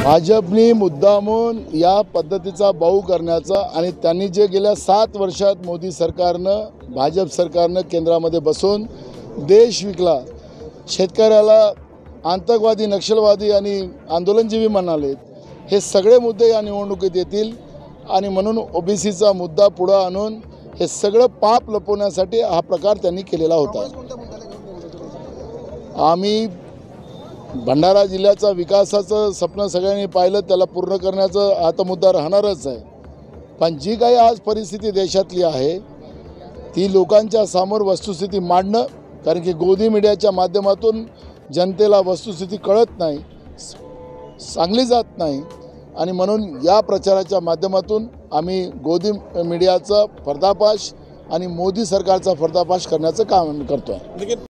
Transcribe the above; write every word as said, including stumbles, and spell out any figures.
भाजपने मुद्दामून या पद्धतीचा बाऊ करण्याचा आणि त्यांनी जे गेल्या सात वर्षात मोदी सरकारनं भाजप सरकारनं केंद्रामध्ये बसून देश विकला, शेतकऱ्याला आतंकवादी नक्षलवादी आणि आंदोलनजीवी म्हणाले, हे सगळे मुद्दे या निवडणुकीत येतील आणि म्हणून ओबीसीचा मुद्दा पुढे आणून हे सगळं पाप लपवण्यासाठी हा प्रकार त्यांनी केलेला होता। आम्ही भंडारा जिल्ह्याचा विकासाचं स्वप्न सगळ्यांनी पाहिलं, त्याला पूर्ण करण्याचं आता मुद्दा राहणारच आहे। पण जी काही आज परिस्थिती देशातली आहे ती लोकांच्या समोर वस्तुस्थिती मांडणं, कारण की गोदी मीडियाच्या माध्यमातून जनतेला वस्तुस्थिती कळत नाही, सांगली जात नाही आणि म्हणून या प्रचाराच्या माध्यमातून आम्ही गोदी मीडियाचा पर्दाफाश आणि मोदी सरकारचा पर्दाफाश करण्याचं काम करतो आहे।